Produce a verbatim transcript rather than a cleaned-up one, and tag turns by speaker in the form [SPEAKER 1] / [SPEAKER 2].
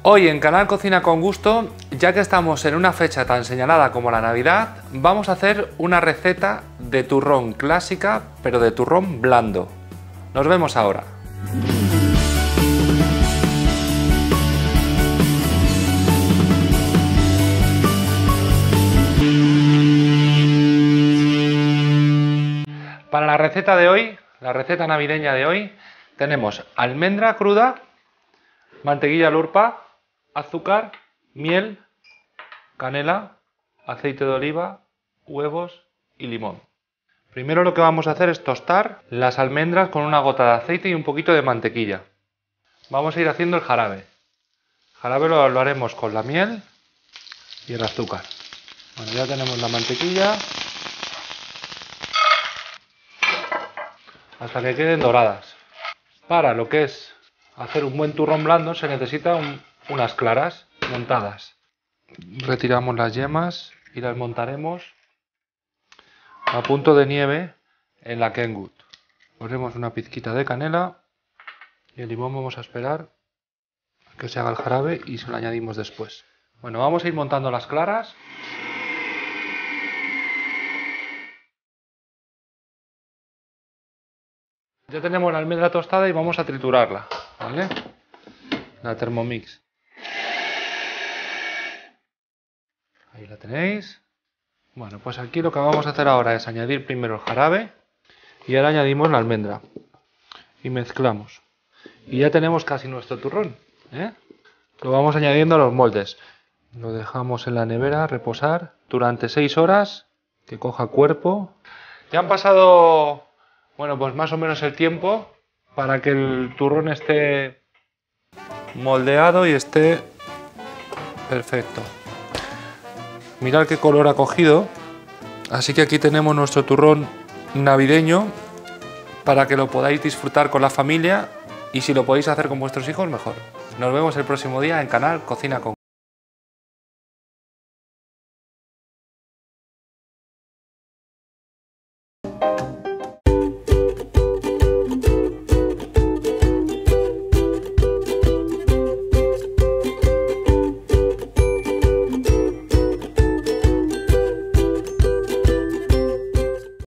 [SPEAKER 1] Hoy en Canal Cocina con Gusto, ya que estamos en una fecha tan señalada como la Navidad, vamos a hacer una receta de turrón clásica, pero de turrón blando. Nos vemos ahora. Para la receta de hoy, la receta navideña de hoy, tenemos almendra cruda, mantequilla lurpa, azúcar, miel, canela, aceite de oliva, huevos y limón. Primero lo que vamos a hacer es tostar las almendras con una gota de aceite y un poquito de mantequilla. Vamos a ir haciendo el jarabe. El jarabe lo, lo haremos con la miel y el azúcar. Bueno, ya tenemos la mantequilla hasta que queden doradas. Para lo que es hacer un buen turrón blando se necesita un, unas claras montadas. Retiramos las yemas y las montaremos a punto de nieve en la Kenwood. Ponemos una pizquita de canela y el limón. Vamos a esperar a que se haga el jarabe y se lo añadimos después. Bueno, vamos a ir montando las claras. Ya tenemos la almendra tostada y vamos a triturarla, ¿vale? La Thermomix. Ahí la tenéis. Bueno, pues aquí lo que vamos a hacer ahora es añadir primero el jarabe y ahora añadimos la almendra y mezclamos. Y ya tenemos casi nuestro turrón, ¿eh? Lo vamos añadiendo a los moldes. Lo dejamos en la nevera a reposar durante seis horas, que coja cuerpo. Ya han pasado, bueno, pues más o menos el tiempo para que el turrón esté moldeado y esté perfecto. Mirad qué color ha cogido. Así que aquí tenemos nuestro turrón navideño para que lo podáis disfrutar con la familia, y si lo podéis hacer con vuestros hijos, mejor. Nos vemos el próximo día en Canal Cocina con